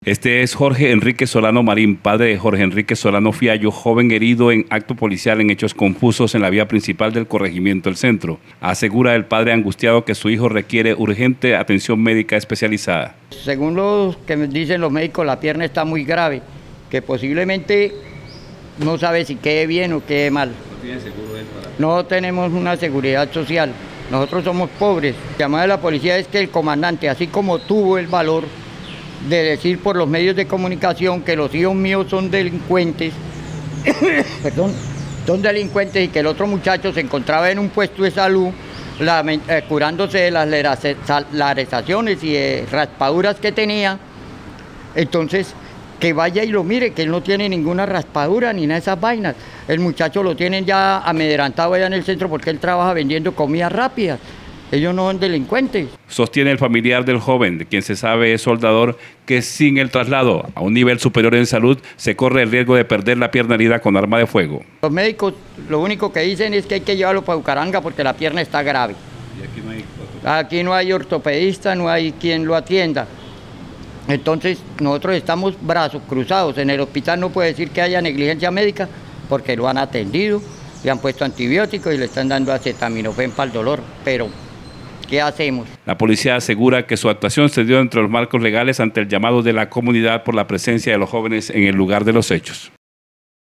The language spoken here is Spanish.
Este es Jorge Enrique Solano Marín, padre de Jorge Enrique Solano Fiallo, joven herido en acto policial en hechos confusos en la vía principal del corregimiento El Centro. Asegura el padre angustiado que su hijo requiere urgente atención médica especializada. Según lo que me dicen los médicos, la pierna está muy grave, que posiblemente no sabe si quede bien o quede mal. ¿No tiene seguro él para...? No tenemos una seguridad social, nosotros somos pobres. El llamado de la policía es que el comandante, así como tuvo el valor de decir por los medios de comunicación que los hijos míos son delincuentes, perdón, son delincuentes y que el otro muchacho se encontraba en un puesto de salud curándose de las larezaciones y raspaduras que tenía, entonces que vaya y lo mire, que él no tiene ninguna raspadura ni nada de esas vainas. El muchacho lo tienen ya amedrantado allá en el centro porque él trabaja vendiendo comidas rápidas. Ellos no son delincuentes. Sostiene el familiar del joven, de quien se sabe es soldador, que sin el traslado a un nivel superior en salud se corre el riesgo de perder la pierna herida con arma de fuego. Los médicos lo único que dicen es que hay que llevarlo para Bucaramanga porque la pierna está grave. ¿Y aquí no hay ortopedista, no hay quien lo atienda. Entonces nosotros estamos brazos cruzados. En el hospital no puede decir que haya negligencia médica porque lo han atendido, le han puesto antibióticos y le están dando acetaminofén para el dolor, pero ¿qué hacemos? La policía asegura que su actuación se dio entre los marcos legales ante el llamado de la comunidad por la presencia de los jóvenes en el lugar de los hechos.